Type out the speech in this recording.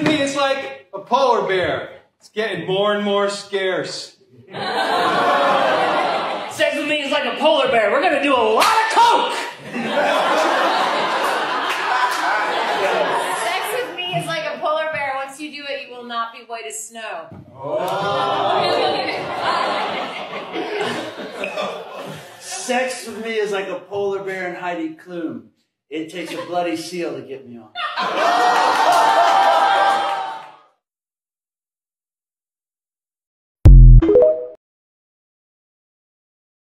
with me is like a polar bear. It's getting more and more scarce. Sex with me is like a polar bear. We're going to do a lot of coke. Sex with me is like a polar bear. Once you do it, you will not be white as snow. Sex with me is like a polar bear and Heidi Klum. It takes a bloody seal to get me on.